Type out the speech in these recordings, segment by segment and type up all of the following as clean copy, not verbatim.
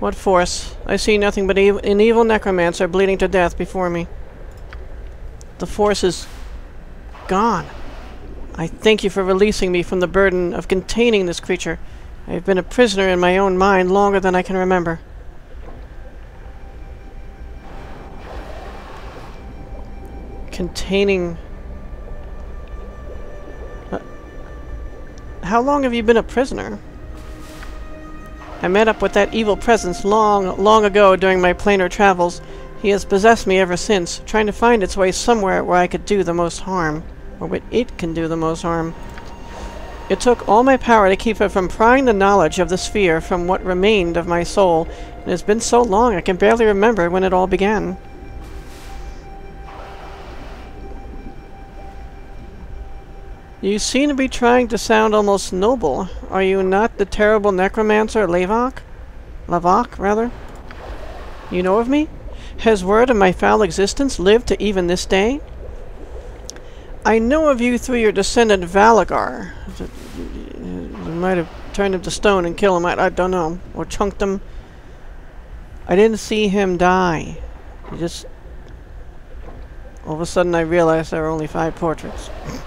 What force? I see nothing but an evil necromancer bleeding to death before me. The force is gone. I thank you for releasing me from the burden of containing this creature. I have been a prisoner in my own mind longer than I can remember. Containing... How long have you been a prisoner? I met up with that evil presence long ago during my planar travels. He has possessed me ever since, trying to find its way somewhere where I could do the most harm. Or where it can do the most harm. It took all my power to keep it from prying the knowledge of the sphere from what remained of my soul. It has been so long I can barely remember when it all began. You seem to be trying to sound almost noble. Are you not the terrible necromancer Lavok? Lavok, rather? You know of me? Has word of my foul existence lived to even this day? I know of you through your descendant Valygar. You might have turned him to stone and killed him, I don't know. Or chunked him. I didn't see him die. He just... All of a sudden I realized there were only 5 portraits.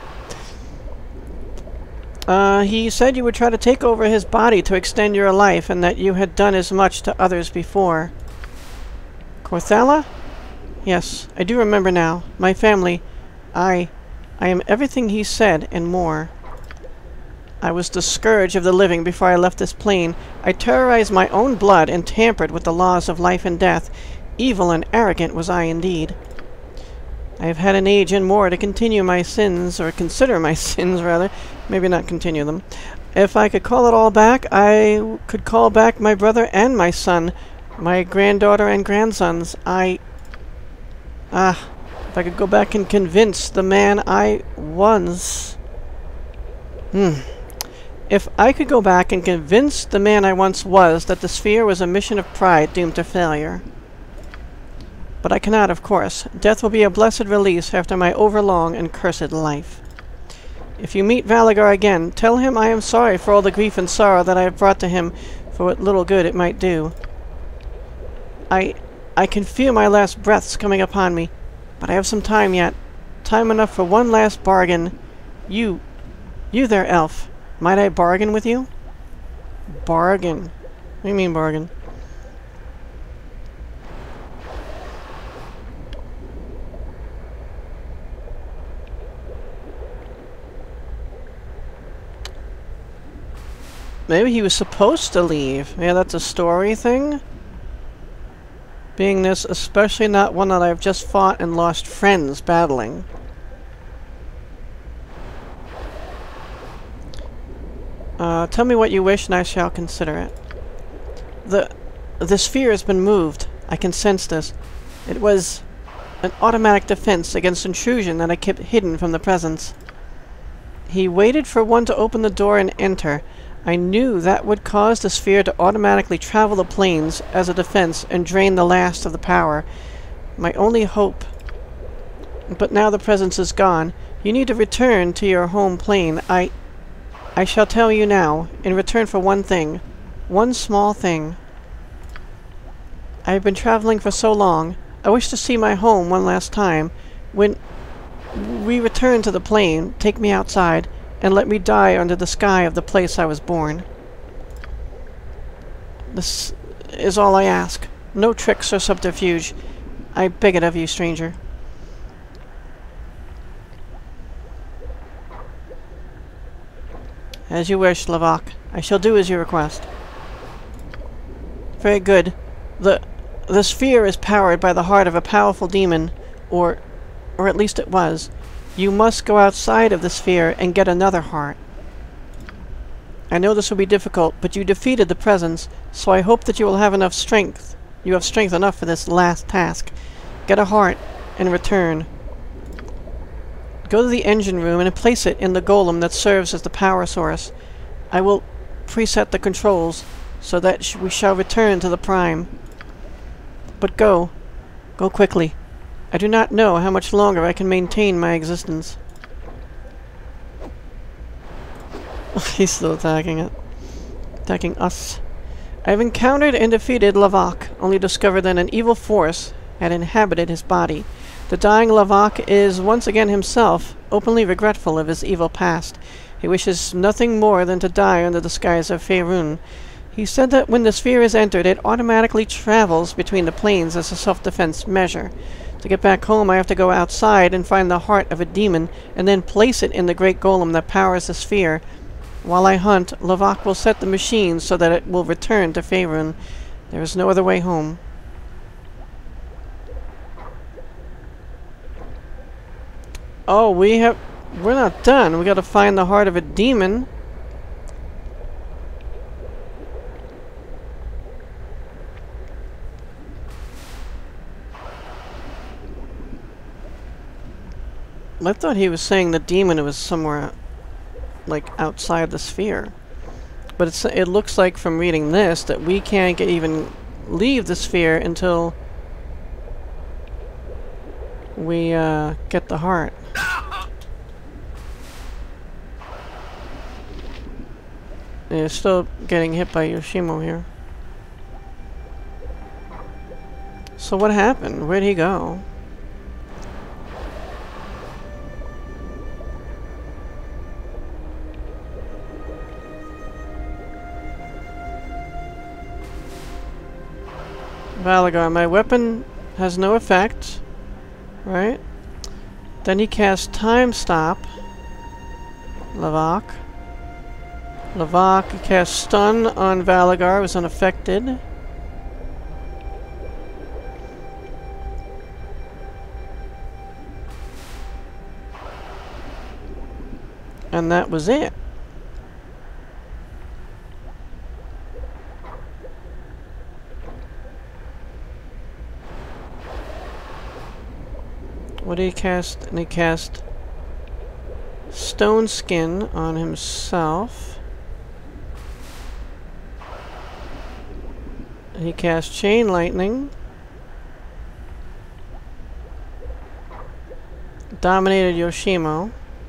He said you would try to take over his body to extend your life, and that you had done as much to others before. Corthala? Yes, I do remember now. My family. I am everything he said, and more. I was the scourge of the living before I left this plane. I terrorized my own blood and tampered with the laws of life and death. Evil and arrogant was I indeed. I have had an age and more to continue my sins, or consider my sins, rather. Maybe not continue them. If I could call it all back, I could call back my brother and my son, my granddaughter and grandsons. If I could go back and convince the man I was... If I could go back and convince the man I once was that the sphere was a mission of pride doomed to failure. But I cannot, of course. Death will be a blessed release after my overlong and cursed life. If you meet Valygar again, tell him I am sorry for all the grief and sorrow that I have brought to him, for what little good it might do. I can feel my last breaths coming upon me, but I have some time yet. Time enough for one last bargain. You there, elf. Might I bargain with you? Bargain? What do you mean, bargain? Maybe he was supposed to leave. Yeah, that's a story thing. Being this, especially not one that I've just fought and lost friends battling. Tell me what you wish and I shall consider it. The sphere has been moved. I can sense this. It was an automatic defense against intrusion that I kept hidden from the presence. He waited for one to open the door and enter. I knew that would cause the sphere to automatically travel the planes as a defense and drain the last of the power. My only hope. But now the presence is gone. You need to return to your home plane. I shall tell you now, in return for one thing. One small thing. I have been traveling for so long. I wish to see my home one last time. When we return to the plane, take me outside, and let me die under the sky of the place I was born. This is all I ask. No tricks or subterfuge. I beg it of you, stranger. As you wish, Lavok. I shall do as you request. Very good. The sphere is powered by the heart of a powerful demon, or at least it was. You must go outside of the sphere and get another heart. I know this will be difficult, but you defeated the presence, so I hope that you will have enough strength. You have strength enough for this last task. Get a heart and return. Go to the engine room and place it in the golem that serves as the power source. I will preset the controls so that we shall return to the Prime. But go. Go quickly. I do not know how much longer I can maintain my existence. He's still attacking it. Attacking us. I've encountered and defeated Lavok, only discovered that an evil force had inhabited his body. The dying Lavok is once again himself, openly regretful of his evil past. He wishes nothing more than to die under the skies of Faerûn. He said that when the sphere is entered, it automatically travels between the planes as a self-defense measure. To get back home, I have to go outside and find the heart of a demon, and then place it in the great golem that powers the sphere. While I hunt, Lavok will set the machine so that it will return to Faerûn. There is no other way home. Oh, we're not done. We gotta find the heart of a demon. I thought he was saying the demon was somewhere like outside the sphere, but it looks like from reading this that we can't even leave the sphere until we get the heart. Yeah, still getting hit by Yoshimo here. So what happened? Where'd he go? Valygar, my weapon has no effect, right? Then he casts Time Stop. Lavok. Lavok casts Stun on Valygar, was unaffected. And that was it. What did he cast? And he cast Stone Skin on himself. He cast Chain Lightning. Dominated Yoshimo.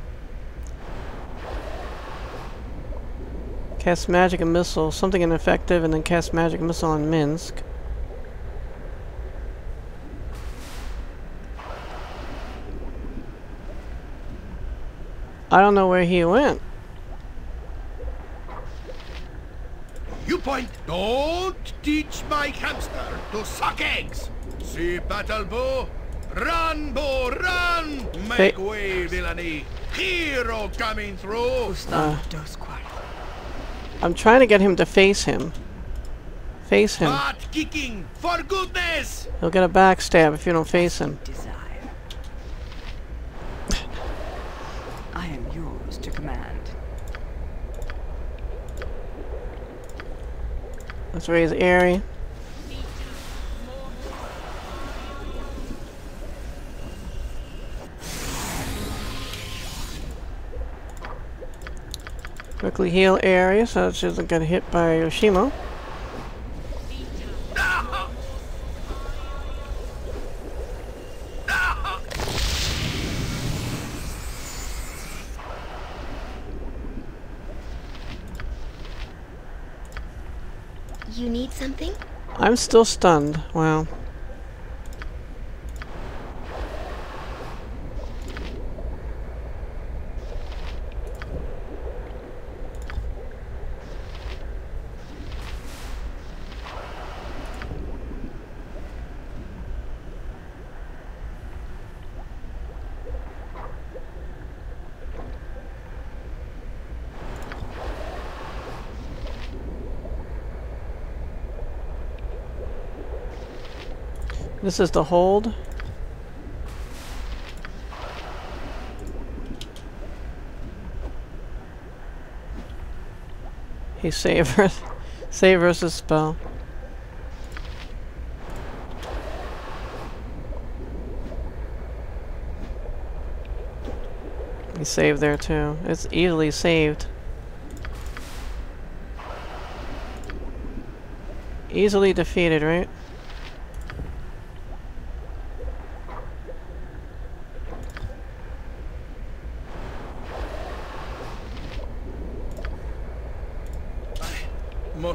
Cast Magic and Missile, something ineffective, and then cast Magic and Missile on Minsk. I don't know where he went. You point. Don't teach my hamster to suck eggs. See battle bow? Run, bow, run! Make way, villainy. Hero coming through. I'm trying to get him to face him. Face him. Butt kicking, for goodness! He'll get a backstab if you don't face him. I am yours to command. Let's raise Airy. Quickly heal Airy so she doesn't get hit by Yoshimo. You need something? I'm still stunned. Wow. This is the hold. He savors his spell. He saved there too. It's easily saved. Easily defeated, right?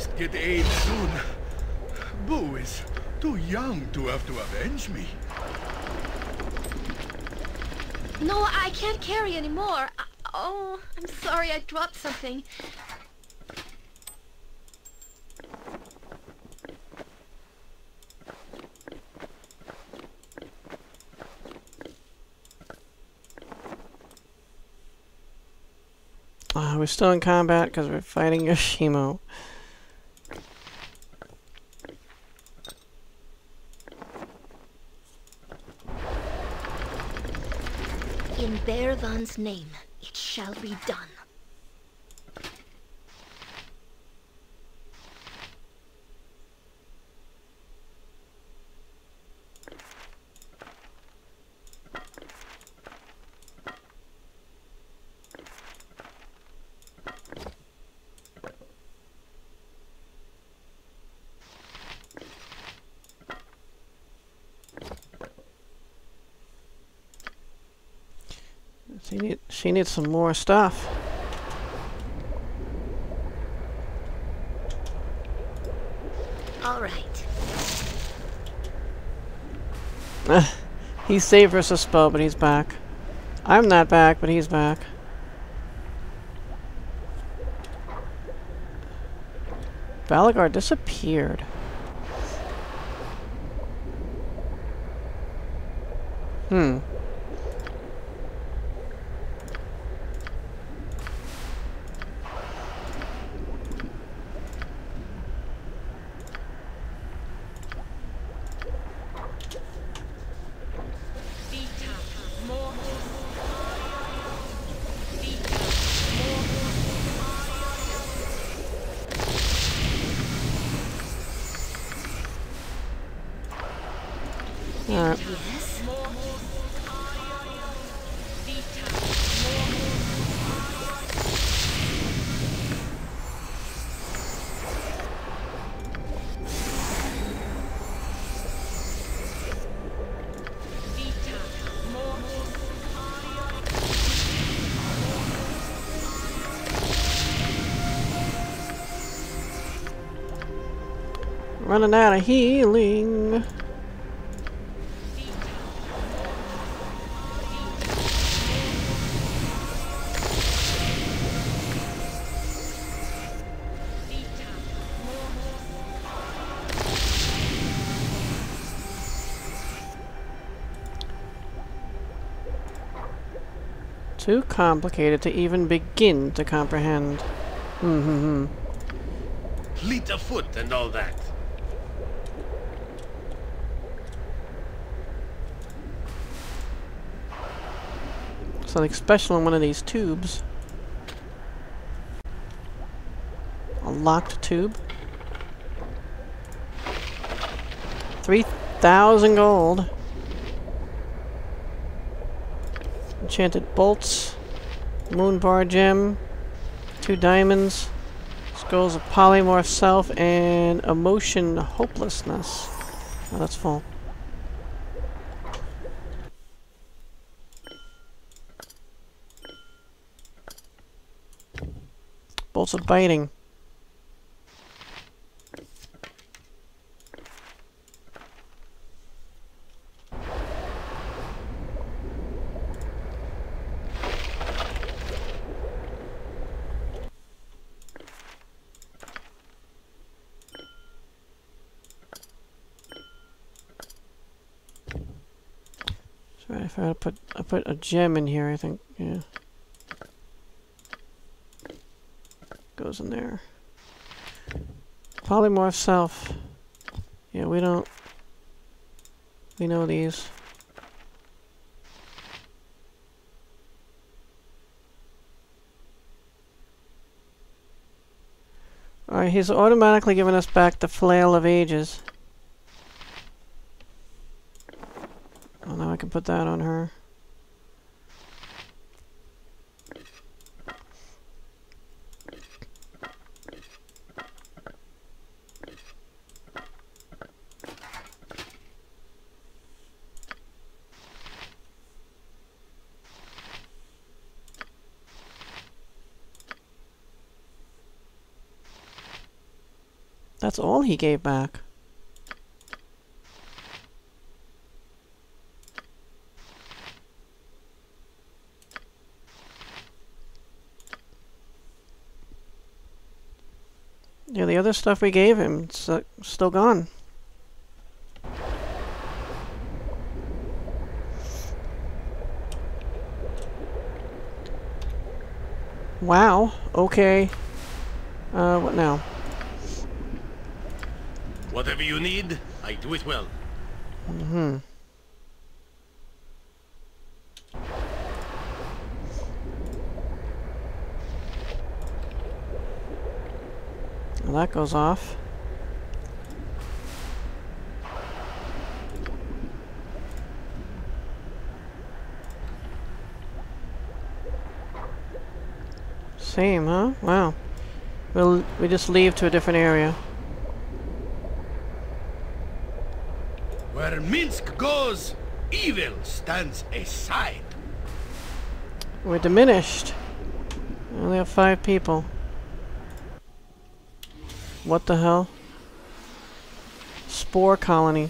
must get aid soon. Boo is too young to have to avenge me. No, I can't carry anymore. Oh, I'm sorry, I dropped something. We're still in combat because we're fighting Yoshimo. In Bearvan's name, it shall be done. She needs some more stuff. All right. He saved us a spell, but he's back. I'm not back, but he's back. Valygar disappeared. Hmm. Alright. Yes? Running out of healing. Too complicated to even begin to comprehend. Fleet of foot and all that. Something special in one of these tubes. A locked tube. 3,000 gold. Enchanted bolts. Moonbar gem. 2 diamonds. Skulls of polymorph self and emotion hopelessness. Oh, that's full. Bolts of biting. Sorry, if I put a gem in here, I think, yeah. Goes in there. Polymorph self. Yeah, we know these. Alright, he's automatically giving us back the Flail of Ages. Oh, now I can put that on her. That's all he gave back. Yeah, the other stuff we gave him, it's still gone. Wow, okay. What now? Whatever you need, I do it well. Mm-hmm. Well, that goes off. Same, huh? Wow. We just leave to a different area. Where Minsk goes, evil stands aside. We're diminished. We only have 5 people. What the hell? Spore colony.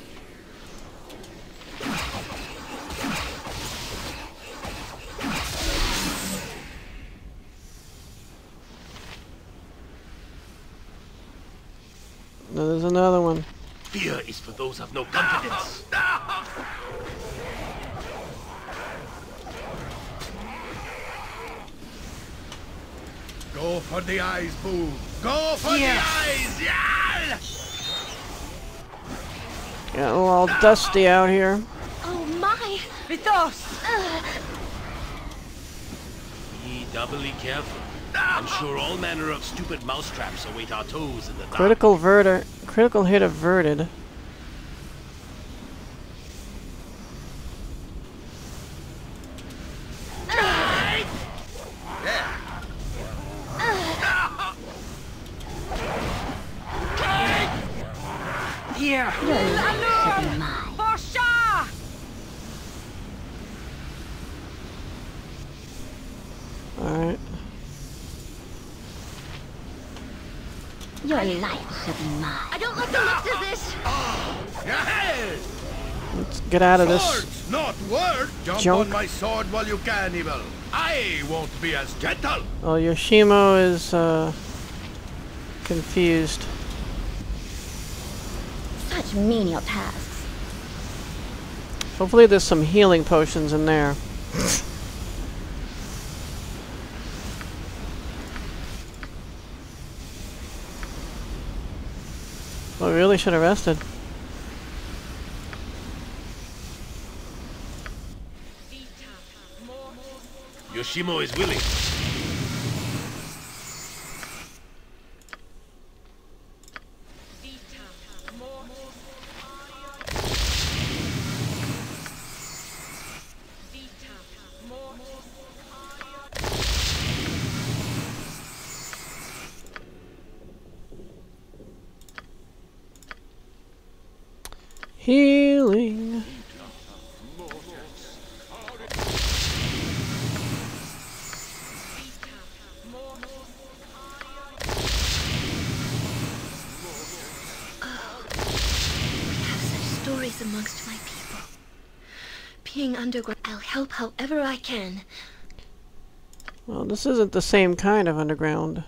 No, there's another one. Fear is for those who have no confidence. Go for the eyes, Boo. Go for the eyes. Yeah! Getting a little dusty out here. Oh my! Vitos! Be doubly careful. I'm sure all manner of stupid mousetraps await our toes in the dark. Critical hit averted. Here! Bosha! Alright. Your life should be mine. I don't like the looks of this. Yes! Let's get out of this. Swords, not words. Jump Junk. on my sword while you can, evil. I won't be as gentle. Oh, Yoshimo is confused. Such menial tasks. Hopefully there's some healing potions in there. Well, we really should have rested. Yoshimo is willing. Healing. Stories amongst my people. Being underground, I'll help however I can. Well, this isn't the same kind of underground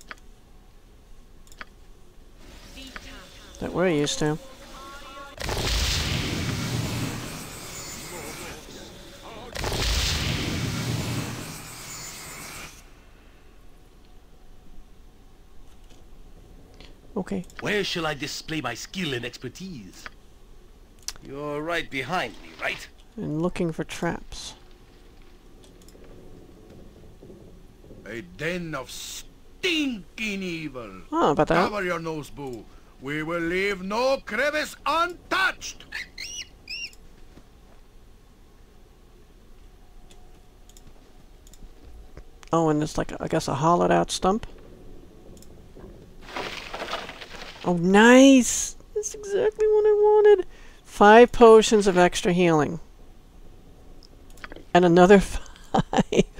that we're used to. Okay. Where shall I display my skill and expertise? You're right behind me, right? And looking for traps. A den of stinking evil. Oh, about that. Cover your nose, Boo. We will leave no crevice untouched. Oh, and it's like, I guess, a hollowed out stump. Oh, nice! That's exactly what I wanted. 5 potions of extra healing. And another 5.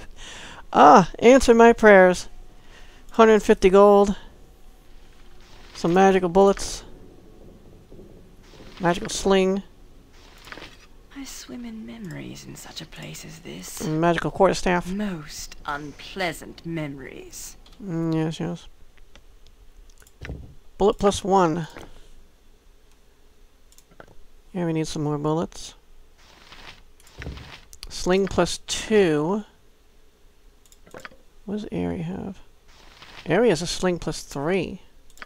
Ah, answer my prayers. 150 gold. Some magical bullets. Magical sling. I swim in memories in such a place as this. And magical quarterstaff. Most unpleasant memories. Yes, yes. Bullet plus 1. Yeah, we need some more bullets. Sling plus 2. What does Aerie have? Aerie has a sling plus 3.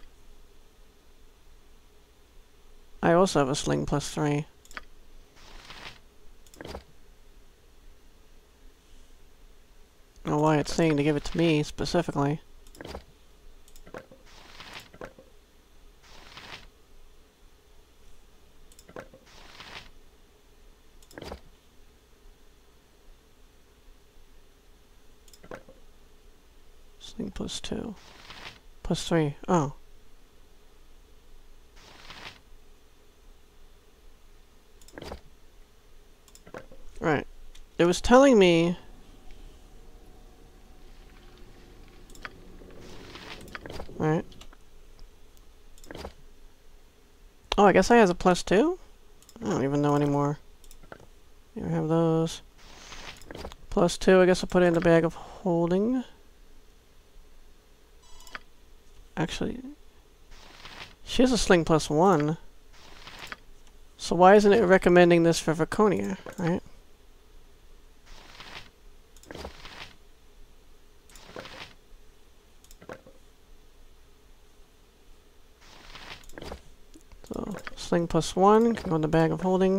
I also have a sling plus 3. I don't know why it's saying to give it to me specifically. Sling plus 2. Plus 3. Oh. Right. It was telling me... Right. Oh, I guess I have a plus 2? I don't even know anymore. Here, I have those. Plus 2, I guess I'll put it in the bag of holding. Actually, she has a sling plus 1. So why isn't it recommending this for Vaconia, right? So, sling plus 1 can go in the bag of holding.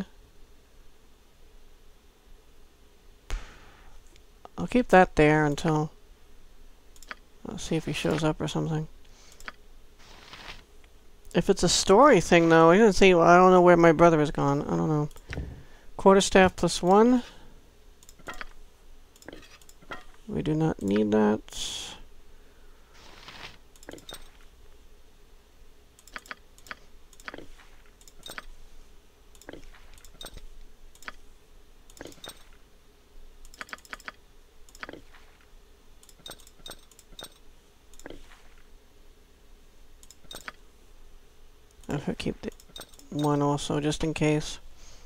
I'll keep that there until... Let's see if he shows up or something. If it's a story thing, though, I didn't see... Well, I don't know where my brother has gone. I don't know. Quarterstaff plus 1. We do not need that. I'll keep the 1 also, just in case.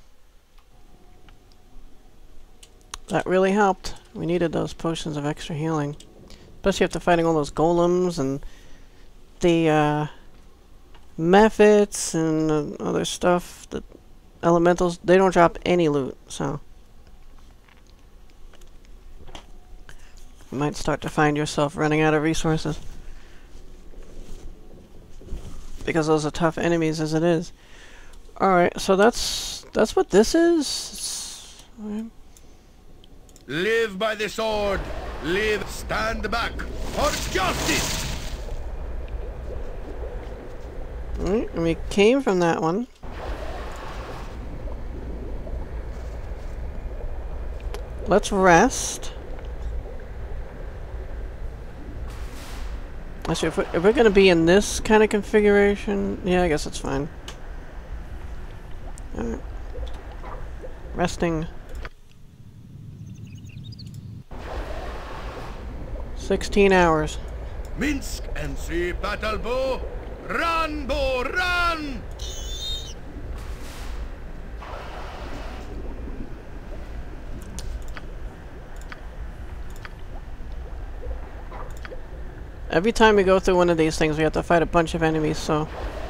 That really helped. We needed those potions of extra healing. Especially after fighting all those golems and the mephits and other stuff. The elementals, they don't drop any loot, so... You might start to find yourself running out of resources. Because those are tough enemies as it is. Alright, so that's what this is. Right. Live by the sword. Live, stand back for justice. Alright, and we came from that one. Let's rest. Actually, if we're going to be in this kind of configuration, yeah, I guess it's fine. Alright. Resting. 16 hours. Minsk and see battle bow. Run, bow, run! Every time we go through one of these things, we have to fight a bunch of enemies, so...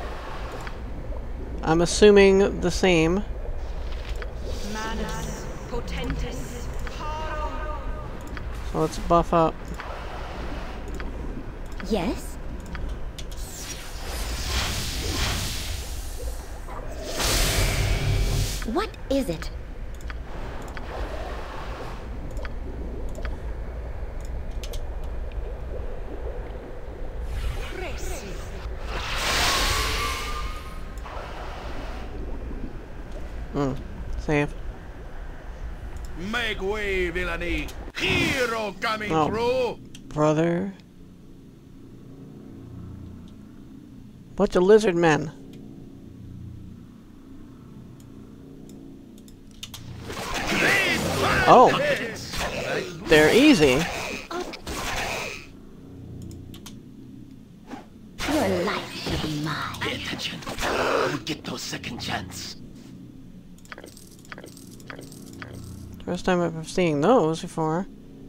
I'm assuming the same. Manus potentis paro. So let's buff up. Yes? What is it? Save. Make way, villainy! Hero coming through! Brother. Bunch of lizard men. Oh! They're easy. Your life should be mine. attention. Get no second chance. First time I've ever seen those before.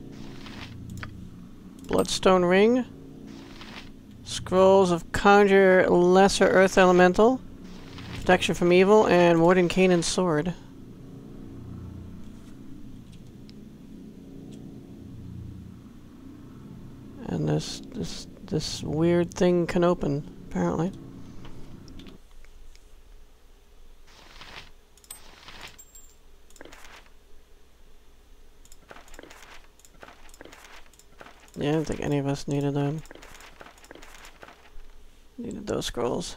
Bloodstone ring. Scrolls of conjure lesser earth elemental. Protection from evil, and Warden Kanan's sword. And this weird thing can open, apparently. Yeah, I don't think any of us needed them. Needed those scrolls.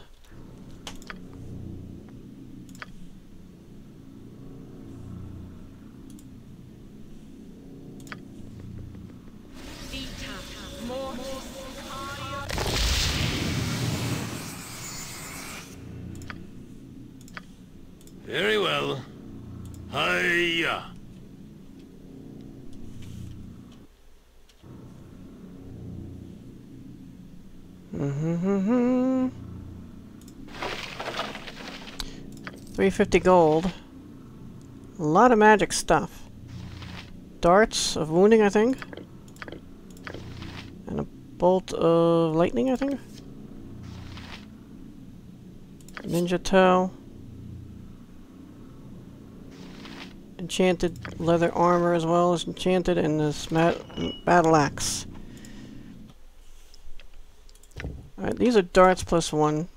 Very well. Hiya! Mm-hmm. 350 gold. A lot of magic stuff. Darts of wounding, I think. And a bolt of lightning, I think. Ninja toe. Enchanted leather armor as well as enchanted, and this battle axe. Alright, these are darts plus 1.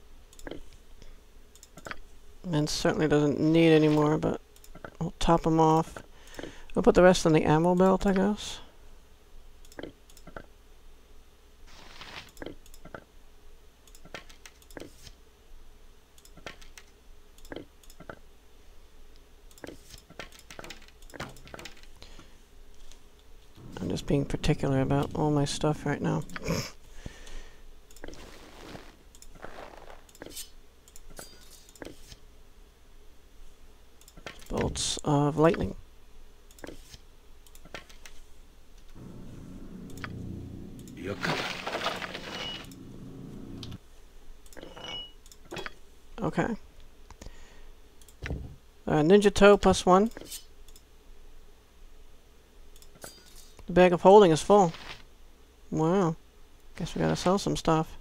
And certainly doesn't need any more, but I'll top them off. We'll put the rest in the ammo belt, I guess. I'm just being particular about all my stuff right now. Bolts of lightning. Okay. Ninja toe plus 1. The bag of holding is full. Wow. Guess we gotta sell some stuff.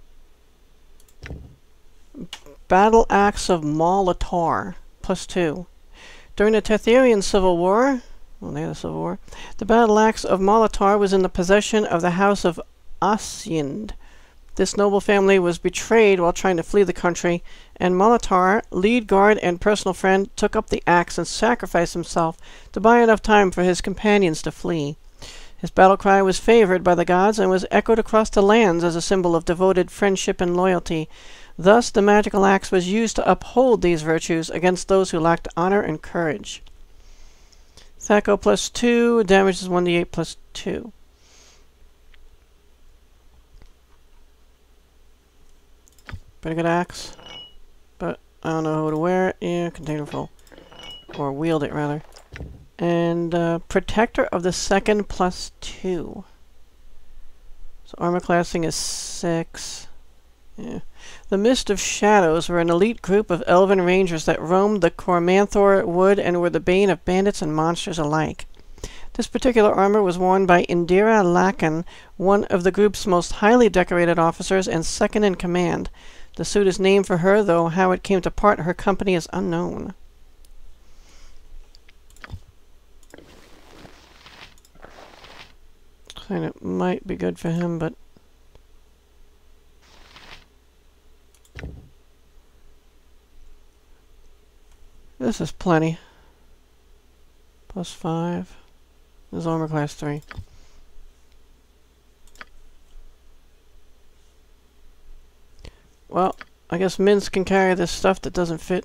Battle axe of Molitor plus 2. During the Tetherian Civil War, well, they had a civil war, the battle axe of Molitor was in the possession of the House of Ascind. This noble family was betrayed while trying to flee the country, and Molitor, lead guard and personal friend, took up the axe and sacrificed himself to buy enough time for his companions to flee. His battle cry was favored by the gods and was echoed across the lands as a symbol of devoted friendship and loyalty. Thus, the magical axe was used to uphold these virtues against those who lacked honor and courage. Thaco plus 2, damage is 1d8 plus 2. Pretty good axe. But I don't know how to wear it. Yeah, container full. Or wield it, rather. And Protector of the Second plus 2. So armor classing is 6. Yeah. The Mist of Shadows were an elite group of elven rangers that roamed the Cormanthor wood and were the bane of bandits and monsters alike. This particular armor was worn by Indira Lakan, one of the group's most highly decorated officers and second in command. The suit is named for her, though how it came to part her company is unknown. And it might be good for him, but this is plenty. Plus 5. This is armor class 3. Well, I guess Minsk can carry this stuff that doesn't fit.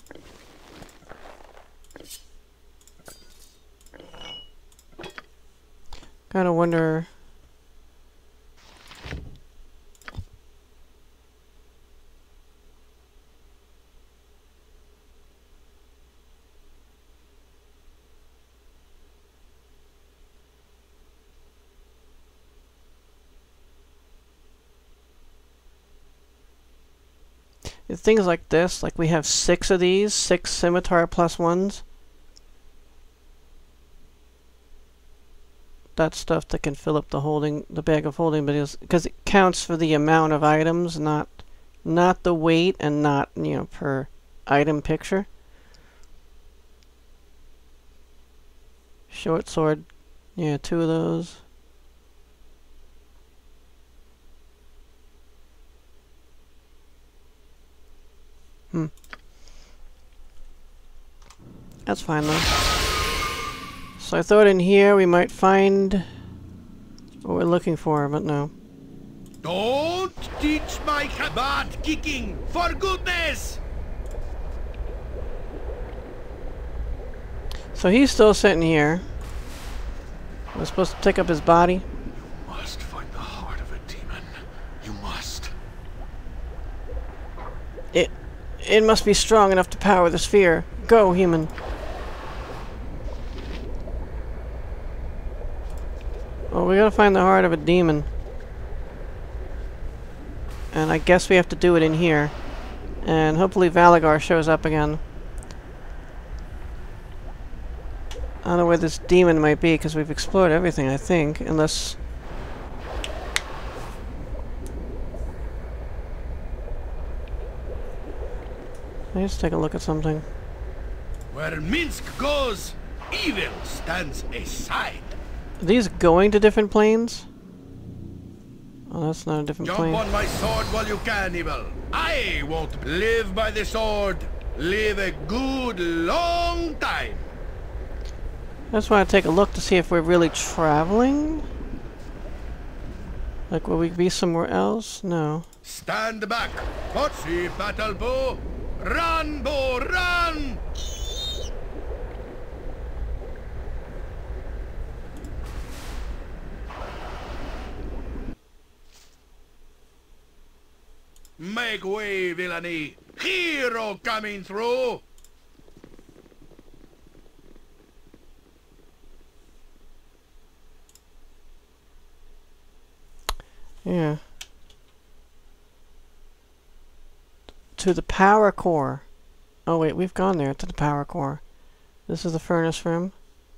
Kinda wonder. Things like this, like we have 6 of these, 6 scimitar plus 1s. That's stuff that can fill up the bag of holding, but because it counts for the amount of items, not the weight, and not, you know, per item picture. Short sword, yeah, 2 of those. That's fine though. So I thought in here we might find what we're looking for, but no. Don't teach my butt kicking, for goodness! So he's still sitting here. We're supposed to pick up his body. You must find the heart of a demon. You must. It must be strong enough to power the sphere. Go, human. Well, we gotta find the heart of a demon. And I guess we have to do it in here. And hopefully Valygar shows up again. I don't know where this demon might be, because we've explored everything, I think. Unless... Let's take a look at something. Where Minsk goes, evil stands aside. Are these going to different planes? Oh, that's not a different Jump plane. on my sword while you can, evil. I won't live by the sword. Live a good long time. I just want to take a look to see if we're really traveling. Like, will we be somewhere else? No. Stand back. What's the battle bow? Run, bow, run! Make way, villainy! Hero coming through! Yeah. To the power core. Oh wait, we've gone there, to the power core. This is the furnace room.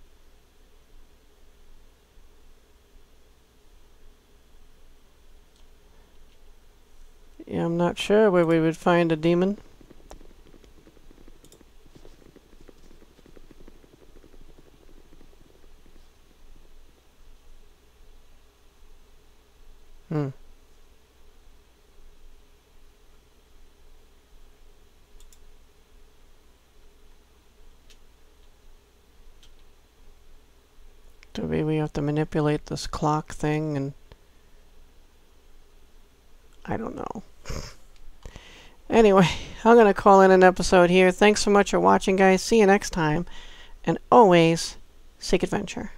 Yeah, I'm not sure where we would find a demon. Maybe we have to manipulate this clock thing, and I don't know. Anyway, I'm gonna call in an episode here. Thanks so much for watching, guys. See you next time, and always seek adventure.